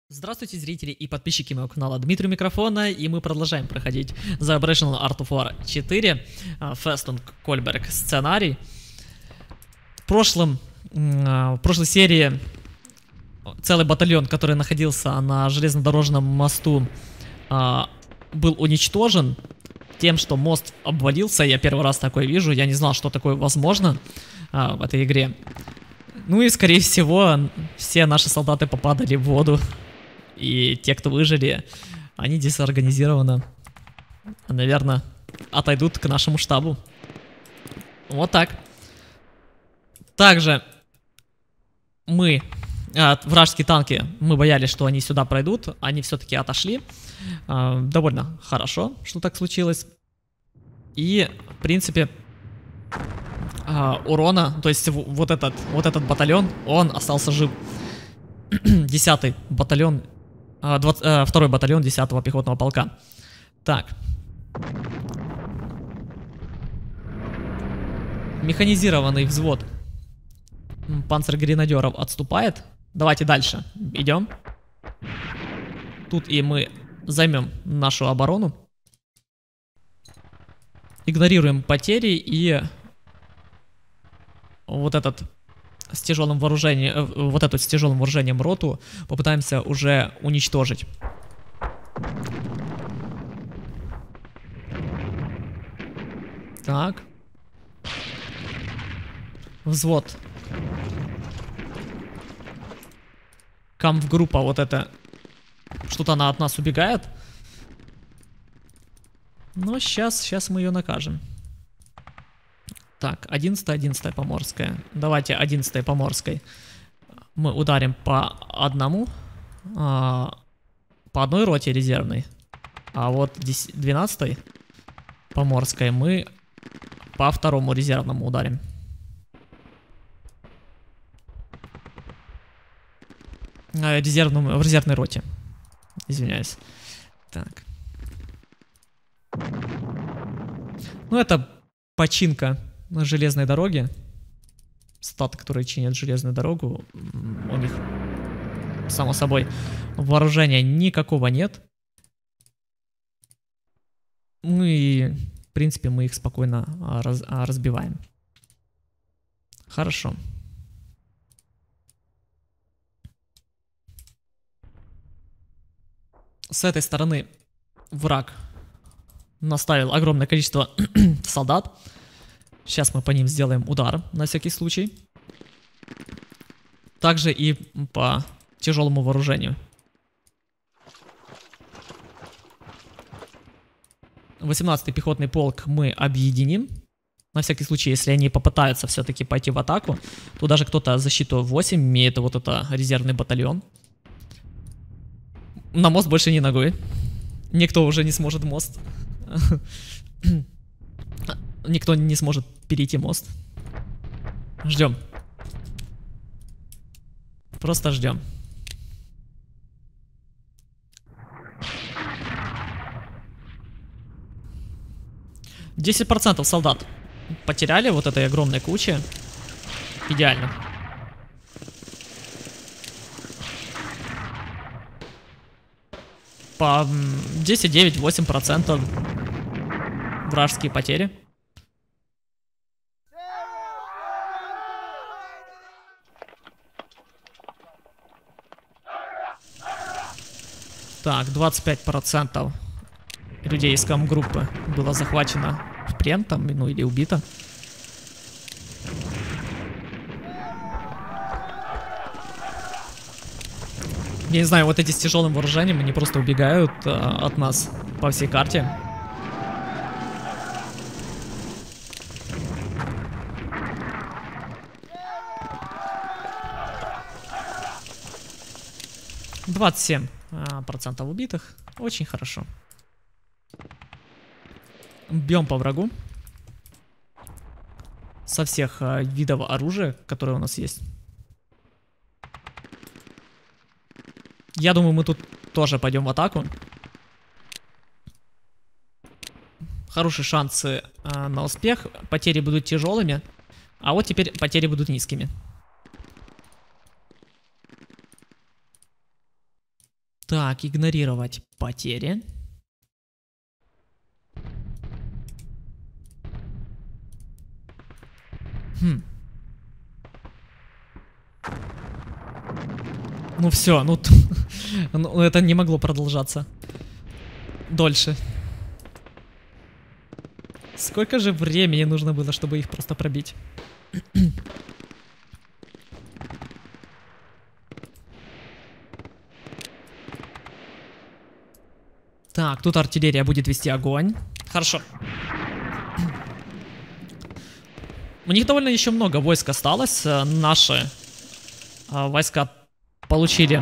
Здравствуйте, зрители и подписчики моего канала. Дмитрий у микрофона, и мы продолжаем проходить The Operational Art of War 4, Фестунг Кольберг сценарий. В прошлой серии целый батальон, который находился на железнодорожном мосту, был уничтожен тем, что мост обвалился. Я первый раз такое вижу, я не знал, что такое возможно в этой игре. Ну и, скорее всего, все наши солдаты попадали в воду. И те, кто выжили, они дезорганизированно, наверное, отойдут к нашему штабу. Вот так. Также вражеские танки, мы боялись, что они сюда пройдут. Они все-таки отошли. Довольно хорошо, что так случилось. И, в принципе, урона, то есть вот этот батальон, он остался жив. 10-й батальон, 2-й батальон 10-го пехотного полка. Так. Механизированный взвод панцергренадеров отступает. Давайте дальше идем. Тут и мы займем нашу оборону. Игнорируем потери и вот этот с тяжелым вооружением, вот эту с тяжелым вооружением роту попытаемся уже уничтожить. Так. Взвод. Кампф-группа, вот это. Что-то она от нас убегает. Но сейчас мы ее накажем. Так, 11-я Поморская. Давайте 11-й Поморской мы ударим по одному. По одной роте резервной. А вот 12-й Поморской мы по второму резервному ударим. В резервной роте. Извиняюсь. Так. Ну, это починка на железной дороге. Статы, которые чинят железную дорогу, у них, само собой, вооружения никакого нет. Ну и, в принципе, мы их спокойно разбиваем. Хорошо. С этой стороны враг наставил огромное количество солдат. Сейчас мы по ним сделаем удар, на всякий случай. Также и по тяжелому вооружению. 18-й пехотный полк мы объединим. На всякий случай, если они попытаются все-таки пойти в атаку, то даже кто-то защиту 8 имеет, вот это резервный батальон. На мост больше не ногой. Никто уже не сможет мост. Никто не сможет перейти мост. Ждем. Просто ждем. %10 солдат потеряли вот этой огромной кучи. Идеально. По 10-9-8% вражеские потери. Так, 25% людей из кампф-группы было захвачено в плен там, ну или убито. Я не знаю, вот эти с тяжелым вооружением, они просто убегают от нас по всей карте. %27 убитых. Очень хорошо. Бьем по врагу. Со всех видов оружия, которые у нас есть. Я думаю, мы тут тоже пойдем в атаку. Хорошие шансы на успех. Потери будут тяжелыми. А вот теперь потери будут низкими. Так, игнорировать потери. Ну все, ну, ну это не могло продолжаться дольше. Сколько же времени нужно было, чтобы их просто пробить? Так, тут артиллерия будет вести огонь. Хорошо. У них довольно еще много войск осталось. Наши войска получили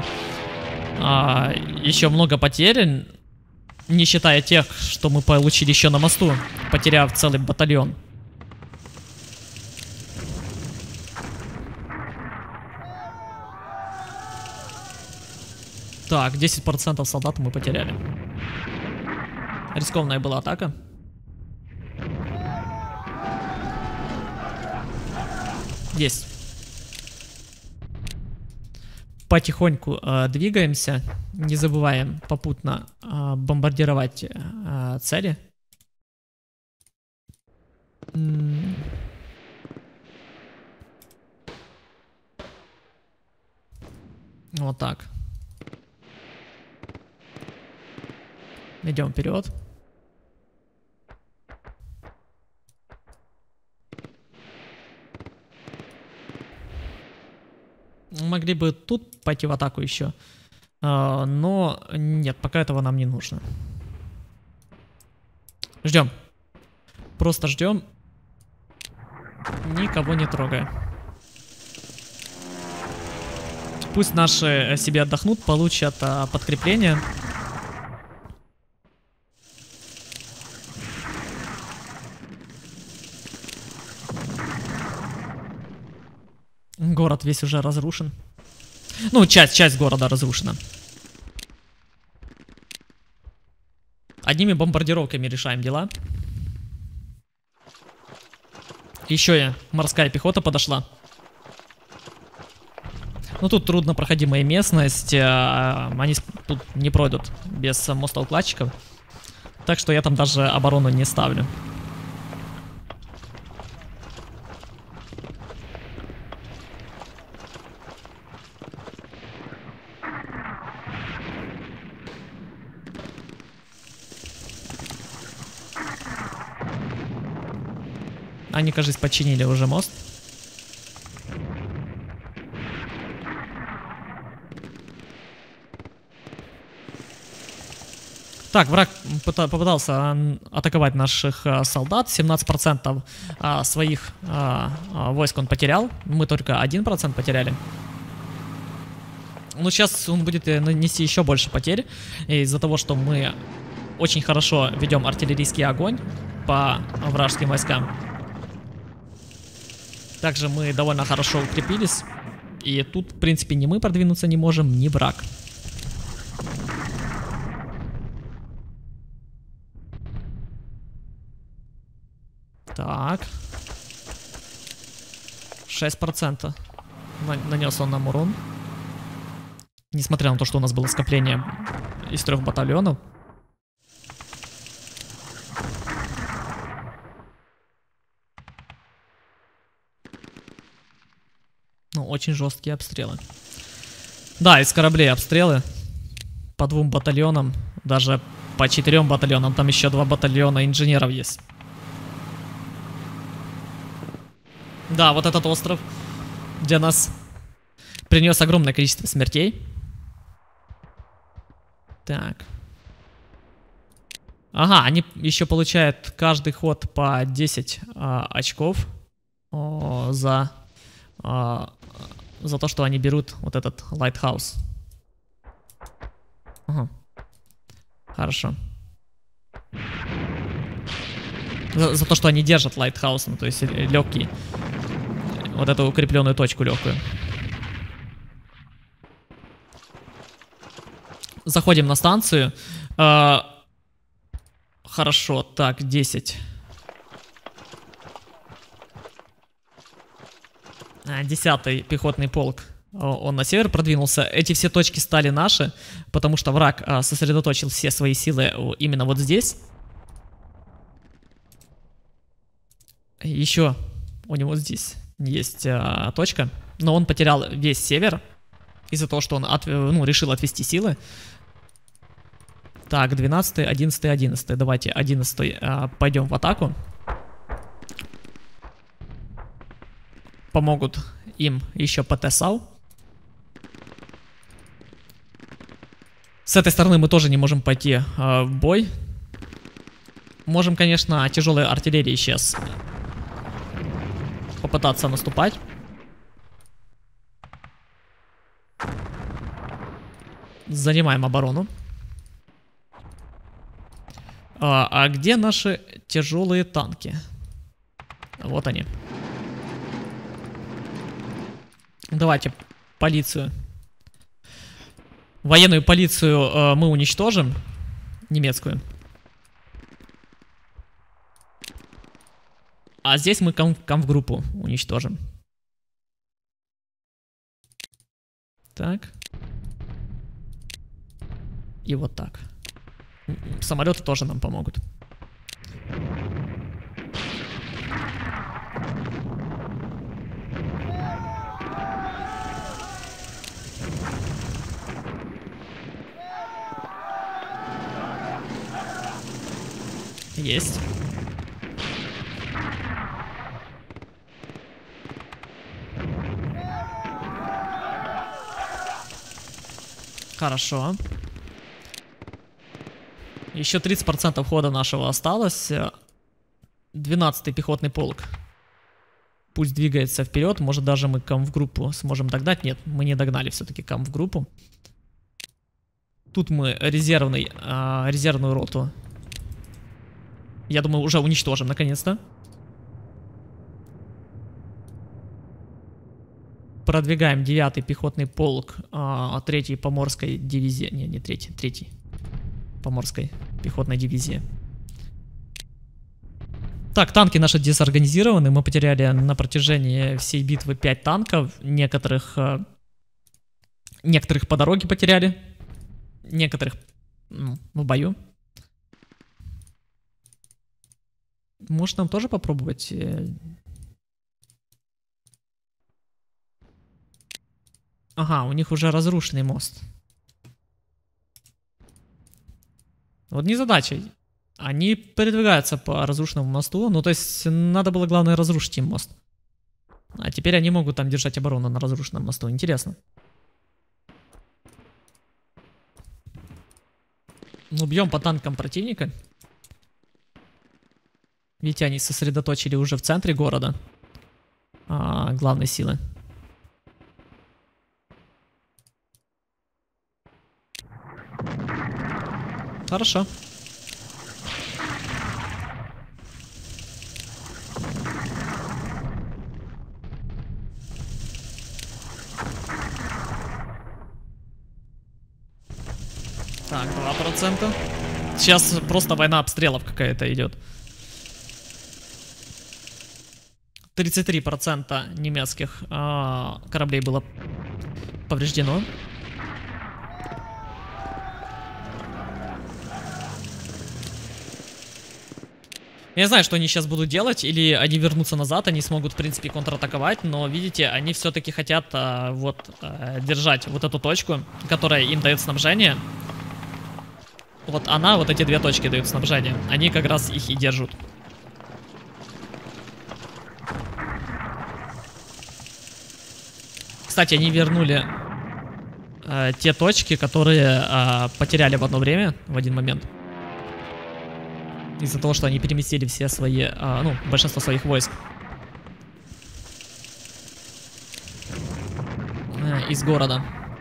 еще много потерь. Не считая тех, что мы получили еще на мосту, потеряв целый батальон. Так, 10% солдат мы потеряли. Рискованная была атака. Есть. Потихоньку двигаемся. Не забываем попутно бомбардировать цели. Вот так. Идем вперед. Могли бы тут пойти в атаку еще. Но нет, пока этого нам не нужно. Ждем. Просто ждем. Никого не трогая. Пусть наши себе отдохнут, получат подкрепление. Город весь уже разрушен. Ну, часть города разрушена. Одними бомбардировками решаем дела. Еще морская пехота подошла. Ну, тут труднопроходимая местность. Они тут не пройдут без мостоукладчиков. Так что я там даже оборону не ставлю. Они, кажется, починили уже мост. Так, враг попытался атаковать наших солдат. 17% своих войск он потерял. Мы только 1% потеряли. Но сейчас он будет нанести еще больше потерь. Из-за того, что мы очень хорошо ведем артиллерийский огонь по вражеским войскам. Также мы довольно хорошо укрепились. И тут, в принципе, ни мы продвинуться не можем, ни враг. Так. 6% нанес он нам урон. Несмотря на то, что у нас было скопление из 3 батальонов. Ну, очень жесткие обстрелы. Да, из кораблей обстрелы. По 2 батальонам. Даже по 4 батальонам. Там еще 2 батальона инженеров есть. Да, вот этот остров для нас принес огромное количество смертей. Так. Ага, они еще получают каждый ход по 10 очков за то, что они берут вот этот лайтхаус. Ага. Хорошо. За то, что они держат лайтхаус, ну, то есть легкий. Вот эту укрепленную точку легкую. Заходим на станцию. Хорошо, так, 10. 10-й пехотный полк Он на север продвинулся. Эти все точки стали наши, потому что враг сосредоточил все свои силы именно вот здесь. Еще у него здесь есть точка, но он потерял весь север из-за того, что он решил отвести силы. Так, 12, 11, 11. Давайте 11 пойдем в атаку. Помогут им еще ПТ-САУ. С этой стороны мы тоже не можем пойти в бой. Можем, конечно, тяжелой артиллерией сейчас попытаться наступать. Занимаем оборону. А где наши тяжелые танки? Вот они. Давайте полицию. Военную полицию мы уничтожим. Немецкую. А здесь мы камп-группу уничтожим. Так. И вот так. Самолеты тоже нам помогут. Есть. Хорошо. Еще 30% хода нашего осталось. 12-й пехотный полк. Пусть двигается вперед. Может, даже мы камп-группу сможем догнать. Нет, мы не догнали все-таки камп-группу. Тут мы резервную роту, я думаю, уже уничтожим наконец-то. Продвигаем 9-й пехотный полк 3-й поморской дивизии. Не 3-й. Поморской пехотной дивизии. Так, танки наши дезорганизированы. Мы потеряли на протяжении всей битвы 5 танков. Некоторых по дороге потеряли. Некоторых в бою. Может, нам тоже попробовать? Ага, у них уже разрушенный мост. Вот незадача. Они передвигаются по разрушенному мосту. Ну, то есть, надо было, главное, разрушить им мост. А теперь они могут там держать оборону на разрушенном мосту. Интересно. Ну, бьем по танкам противника. Видите, они сосредоточили уже в центре города главной силы. Хорошо. Так, 2%. Сейчас просто война обстрелов какая-то идет. 33% немецких кораблей было повреждено. Я не знаю, что они сейчас будут делать, или они вернутся назад, они смогут, в принципе, контратаковать, но, видите, они все-таки хотят держать вот эту точку, которая им дает снабжение. Вот она, вот эти две точки дают снабжение, они как раз их и держат. Кстати, они вернули те точки, которые потеряли в одно время, в один момент. Из-за того, что они переместили все свои, большинство своих войск из города.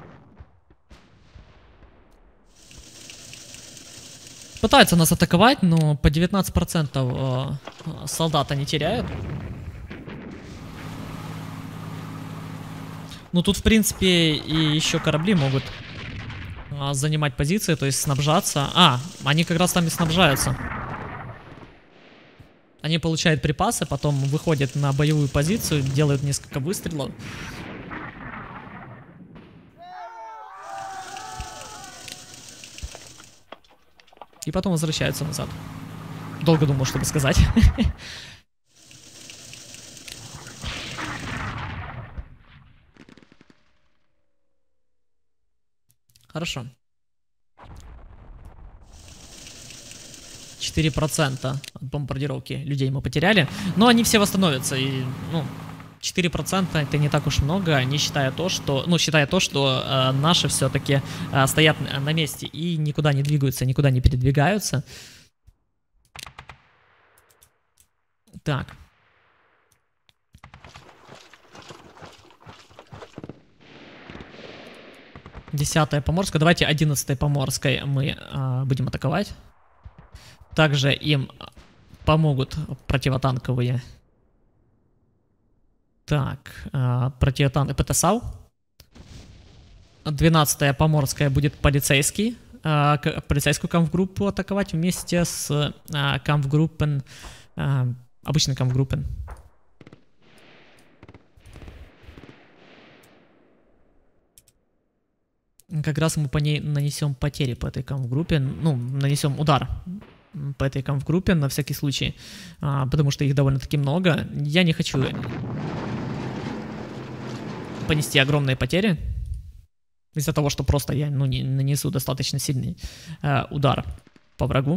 Пытаются нас атаковать, но по 19% солдат они теряют. Ну тут, в принципе, и еще корабли могут занимать позиции, то есть снабжаться. Они как раз там и снабжаются. Они получают припасы, потом выходят на боевую позицию, делают несколько выстрелов. И потом возвращаются назад. Долго думал, чтобы сказать. Хорошо. 4% от бомбардировки людей мы потеряли. Но они все восстановятся. И, ну, 4% это не так уж много, не считая то, что... Ну, считая то, что наши все-таки стоят на месте и никуда не двигаются, никуда не передвигаются. Так. Десятая Поморская. Давайте 11-й Поморской мы будем атаковать. Также им помогут противотанковые. Так, противотанковые ПТСАУ. 12-я Поморская будет полицейский. Полицейскую кампгруппу атаковать вместе с кампгруппен. Обычный кампгруппен. Как раз мы по ней нанесем потери по этой кампгруппе. Ну, нанесем удар по этой кампгруппе на всякий случай. Потому что их довольно-таки много. Я не хочу понести огромные потери. Из-за того, что просто я не нанесу достаточно сильный удар по врагу.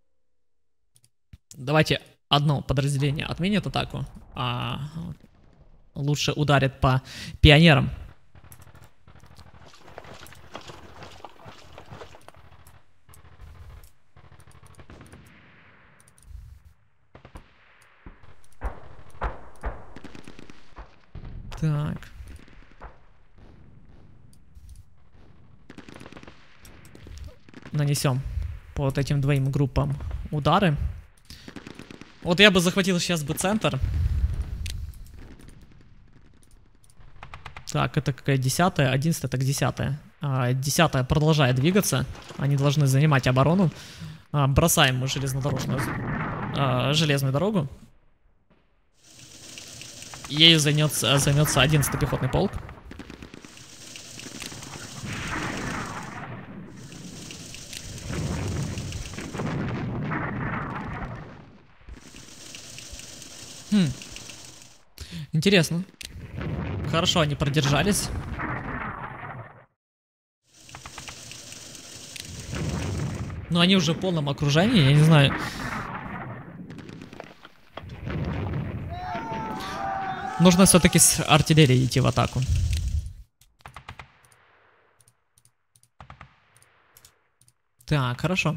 Давайте одно подразделение отменит атаку, а лучше ударит по пионерам. Так. Нанесем по вот этим двоим группам удары. Вот я бы захватил сейчас бы центр. Так, это какая 10-я, 11-я, так 10-я. 10-я продолжает двигаться. Они должны занимать оборону. Бросаем мы железную дорогу. Ею займется 11-й пехотный полк. Интересно. Хорошо, они продержались. Но они уже в полном окружении, я не знаю. Нужно все-таки с артиллерией идти в атаку. Так, хорошо.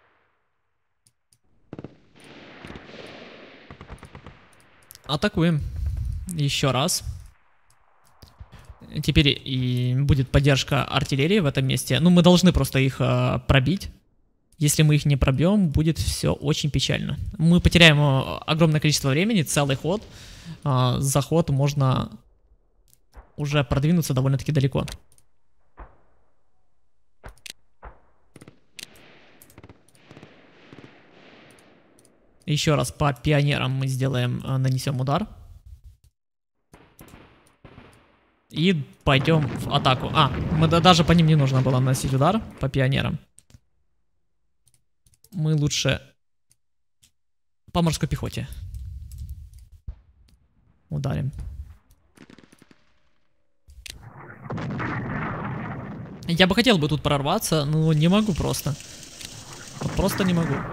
Атакуем. Еще раз. Теперь и будет поддержка артиллерии в этом месте. Ну, мы должны просто их пробить. Если мы их не пробьем, будет все очень печально. Мы потеряем огромное количество времени, целый ход. За ход можно уже продвинуться довольно-таки далеко. Еще раз по пионерам мы сделаем, нанесем удар. И пойдем в атаку. Мы даже по ним не нужно было наносить удар, по пионерам. Мы лучше по морской пехоте ударим. Я бы хотел тут прорваться, но не могу просто. Вот просто не могу.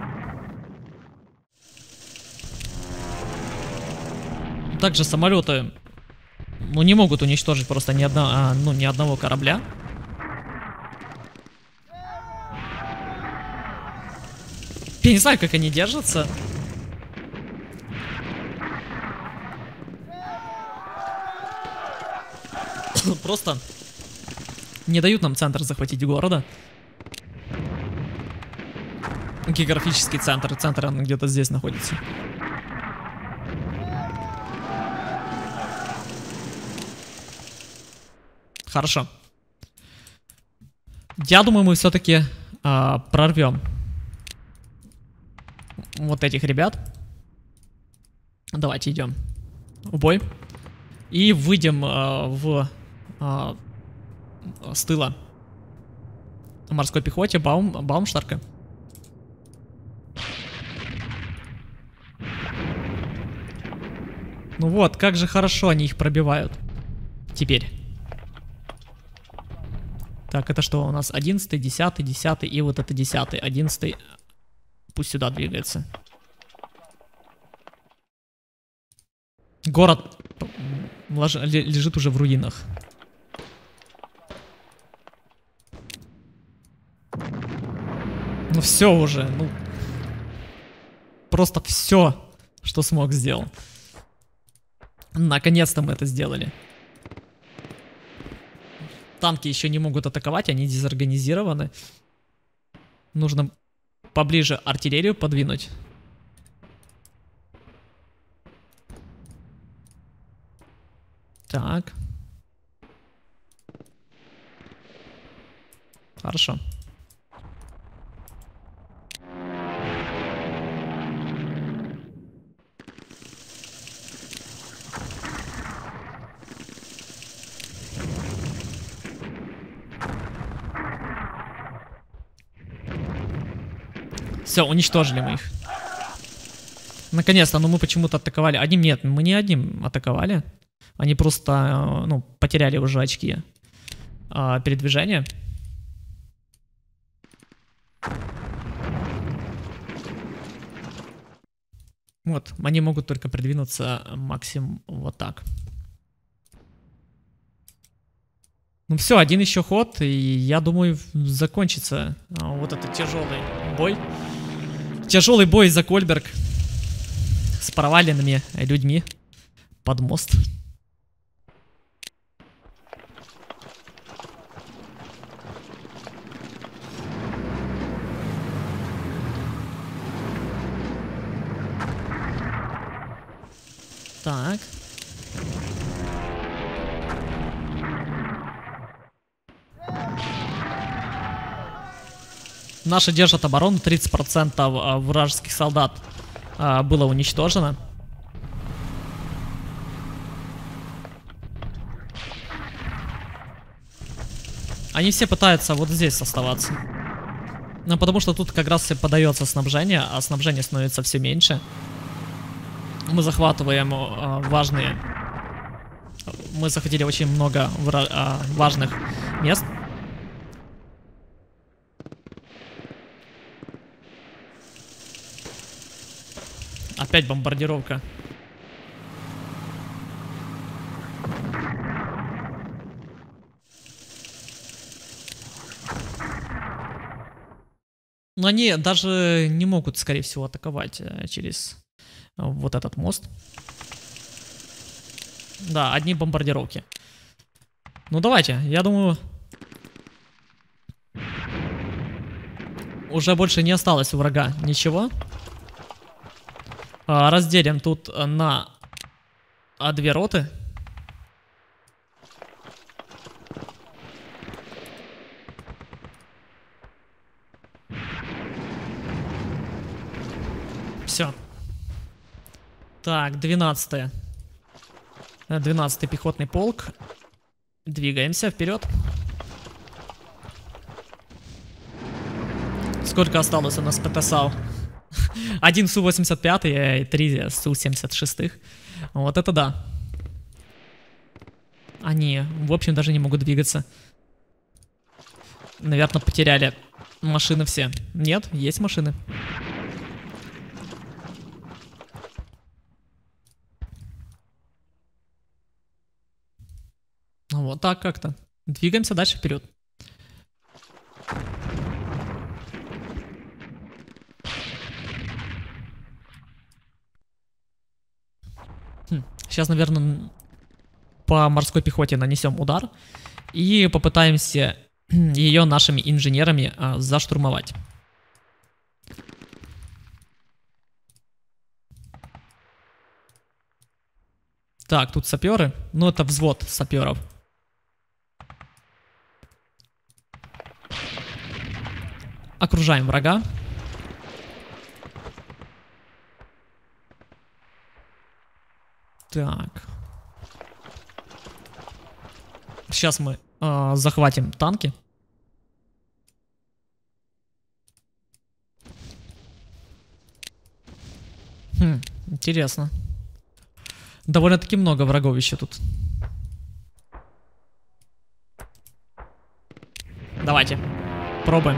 Также самолеты, ну, не могут уничтожить просто ни одного корабля. Я не знаю, как они держатся. Просто не дают нам центр захватить города. Географический центр. Центр он где-то здесь находится. Хорошо. Я думаю, мы все-таки прорвем вот этих ребят. Давайте идем в бой. И выйдем с тыла морской пехоте Баумштарка. Ну вот, как же хорошо они их пробивают. Теперь. Так, это что у нас? 11, 10, 10 и вот это 10. 11. Пусть сюда двигается. Город лежит уже в руинах. Ну все уже, ну. Просто все, что смог, сделал. Наконец-то мы это сделали. Танки еще не могут атаковать, они дезорганизированы. Нужно поближе артиллерию подвинуть. Так. Хорошо. Все, уничтожили мы их. Наконец-то, но мы почему-то атаковали. Одним нет, мы не одним атаковали. Они просто, ну, потеряли уже очки передвижения. Вот, они могут только продвинуться максимум вот так. Ну все, один еще ход, и я думаю, закончится вот этот тяжелый бой. Тяжелый бой за Кольберг с проваленными людьми под мост. Так. Наши держат оборону, 30% вражеских солдат было уничтожено. Они все пытаются вот здесь оставаться. Ну, потому что тут как раз и подается снабжение, а снабжение становится все меньше. Мы захватываем важные... Мы захватили очень много важных мест. Опять бомбардировка. Но они даже не могут, скорее всего, атаковать через вот этот мост. Да, одни бомбардировки. Ну давайте, я думаю... Уже больше не осталось у врага ничего. Разделим тут на 2 роты. Все. Так, 12-й. 12-й пехотный полк. Двигаемся вперед. Сколько осталось у нас ПТСАУ? 1 Су-85 и 3 Су-76. Вот это да. Они, в общем, даже не могут двигаться. Наверное, потеряли машины все. Нет, есть машины. Вот так как-то. Двигаемся дальше вперед. Сейчас, наверное, по морской пехоте нанесем удар и попытаемся ее нашими инженерами заштурмовать. Так, тут саперы. Ну, это взвод саперов. Окружаем врага. Так. Сейчас мы захватим танки. Интересно. Довольно-таки много врагов еще тут. Давайте. Пробуем.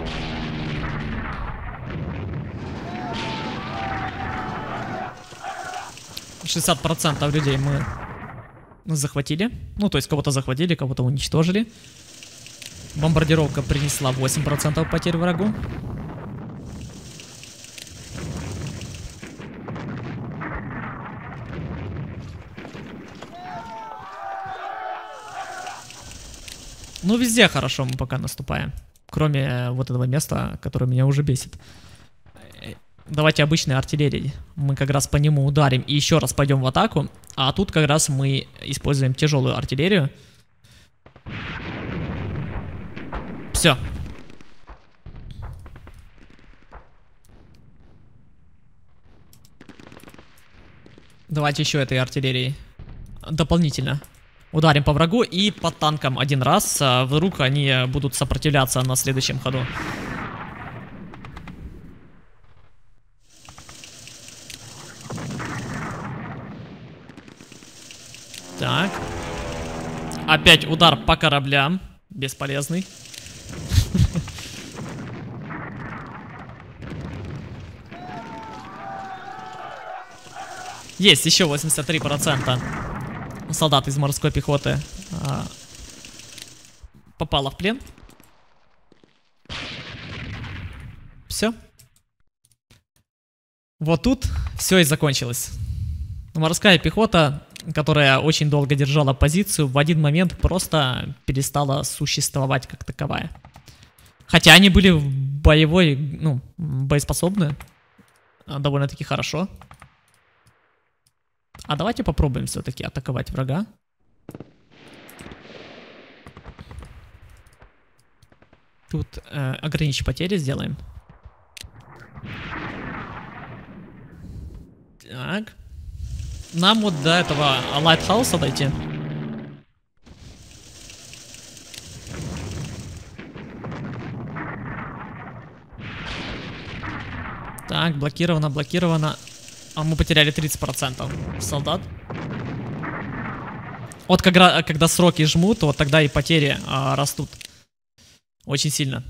60% людей мы захватили. Ну, то есть кого-то захватили, кого-то уничтожили. Бомбардировка принесла 8% потерь врагу. Ну, везде хорошо мы пока наступаем. Кроме вот этого места, которое меня уже бесит. Давайте обычной артиллерией. Мы как раз по нему ударим и еще раз пойдем в атаку. А тут как раз мы используем тяжелую артиллерию. Все. Давайте еще этой артиллерией дополнительно ударим по врагу и по танкам один раз. Вдруг они будут сопротивляться на следующем ходу. Так. Опять удар по кораблям. Бесполезный. Есть еще 83% солдат из морской пехоты попало в плен. Все. Вот тут все и закончилось. Морская пехота, которая очень долго держала позицию, в один момент просто перестала существовать как таковая. Хотя они были боевой, ну, боеспособны довольно-таки хорошо. А давайте попробуем все-таки атаковать врага. Тут ограничить потери сделаем. Так. Нам вот до этого лайтхауса дойти. Так, блокировано, блокировано. А мы потеряли 30% солдат. Вот когда сроки жмут, вот тогда и потери растут. Очень сильно.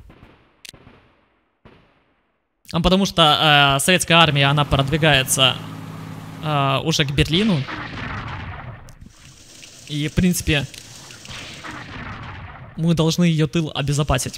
Потому что советская армия, она продвигается уже к Берлину. И, в принципе, мы должны ее тыл обезопасить.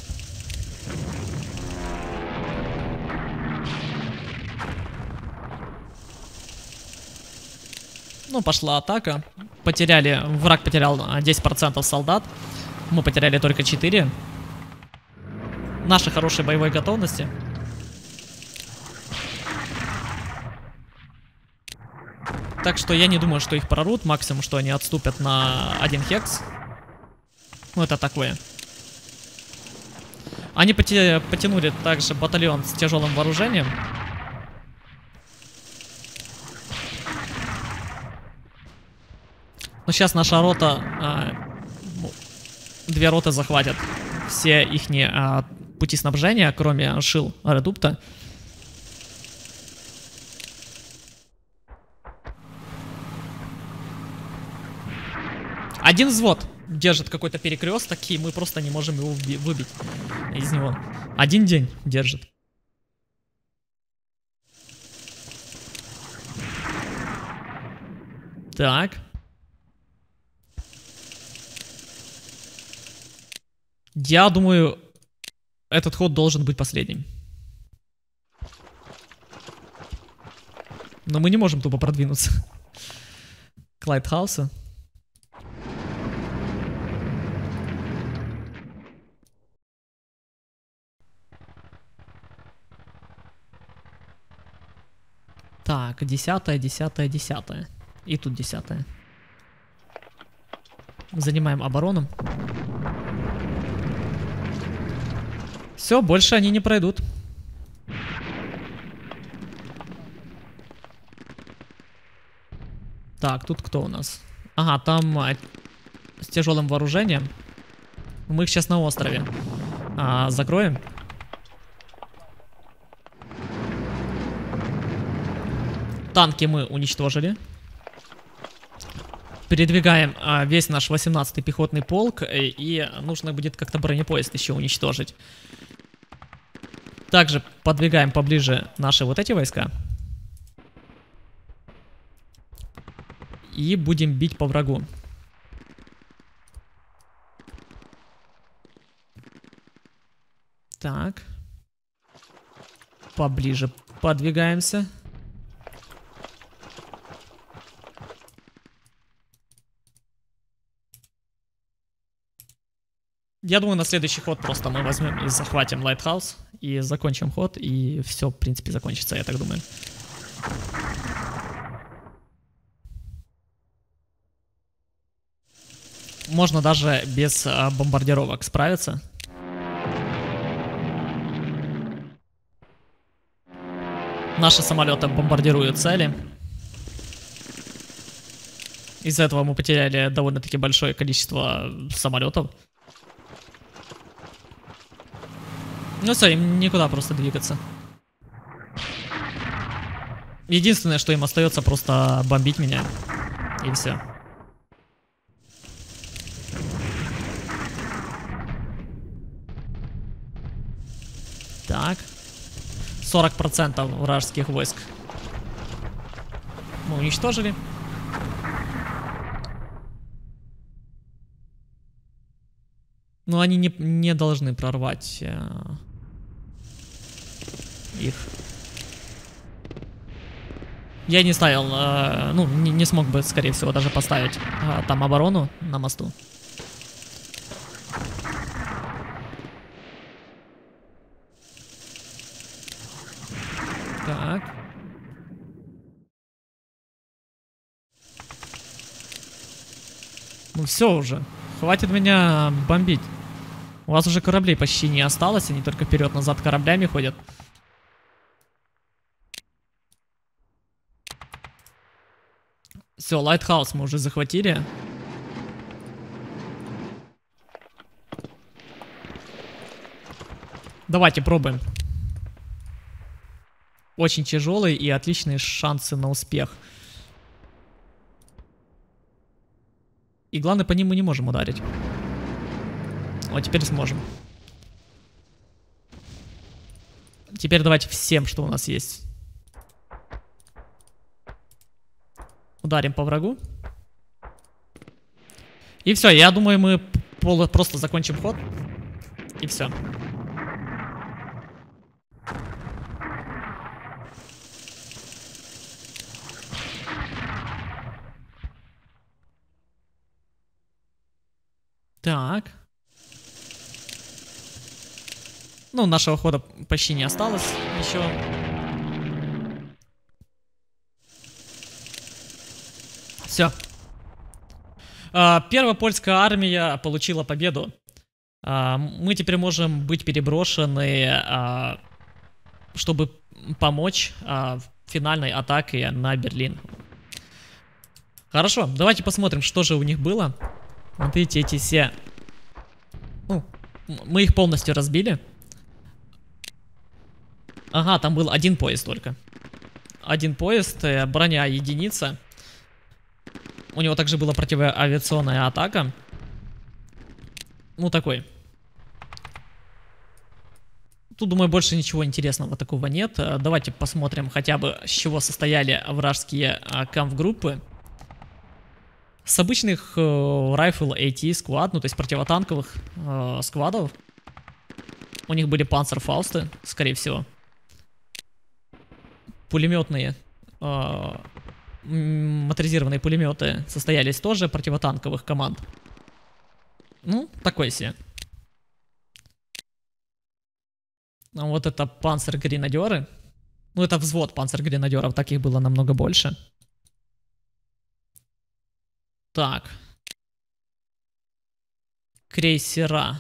Ну, пошла атака. Враг потерял 10% солдат. Мы потеряли только 4. Наши хорошие боевой готовности. Так что я не думаю, что их прорвут. Максимум, что они отступят на 1 хекс. Ну, это такое. Они потянули также батальон с тяжелым вооружением. Но сейчас наша рота, 2 роты захватят все их пути снабжения, кроме шил редупта. Один взвод держит какой-то перекресток, и мы просто не можем его выбить из него. 1 день держит. Так. Я думаю, этот ход должен быть последним. Но мы не можем тупо продвинуться к Лайтхаусу. Так, 10-е, 10-е, 10-е. И тут 10-е. Занимаем оборону. Все, больше они не пройдут. Так, тут кто у нас? Ага, там с тяжелым вооружением. Мы их сейчас на острове закроем. Танки мы уничтожили. передвигаем весь наш 18-й пехотный полк, и нужно будет как-то бронепоезд еще уничтожить. Также подвигаем поближе наши вот эти войска. И будем бить по врагу. Так. Поближе подвигаемся. Я думаю, на следующий ход просто мы возьмем и захватим Лайтхаус. И закончим ход, и все, в принципе, закончится, я так думаю. Можно даже без бомбардировок справиться. Наши самолеты бомбардируют цели. Из-за этого мы потеряли довольно-таки большое количество самолетов. Ну все, им никуда просто двигаться. Единственное, что им остается, просто бомбить меня. И все. Так. 40% вражеских войск мы уничтожили. Но они не должны прорвать их. Я не ставил, ну, не смог бы, скорее всего, даже поставить там оборону на мосту. Так. Ну все уже. Хватит меня бомбить. У вас уже кораблей почти не осталось, они только вперед-назад кораблями ходят. Все, Лайтхаус мы уже захватили. Давайте пробуем. Очень тяжелый и отличные шансы на успех. И главное, по ним мы не можем ударить. Вот теперь сможем. Теперь давайте всем, что у нас есть. Ударим по врагу. И все, я думаю, мы просто закончим ход. И все. Так. Ну, нашего хода почти не осталось еще. Все. Первая польская армия получила победу. Мы теперь можем быть переброшены, чтобы помочь в финальной атаке на Берлин. Хорошо, давайте посмотрим, что же у них было. Вот видите, эти все... Ну, мы их полностью разбили. Ага, там был один поезд только. Один поезд, броня единица. У него также была противоавиационная атака. Ну, такой. Тут, думаю, больше ничего интересного такого нет. Давайте посмотрим хотя бы, с чего состояли вражеские камф-группы. С обычных Rifle AT squad, ну то есть противотанковых сквадов. У них были панцерфаусты, скорее всего. Пулеметные, моторизированные пулеметы состоялись тоже противотанковых команд. Ну, такой себе. А вот это панцергренадеры. Ну, это взвод панцергренадеров, таких было намного больше. Так. Крейсера.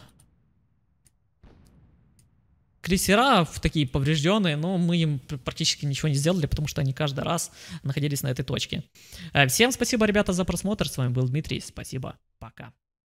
Крейсера такие поврежденные, но мы им практически ничего не сделали, потому что они каждый раз находились на этой точке. Всем спасибо, ребята, за просмотр. С вами был Дмитрий. Спасибо. Пока.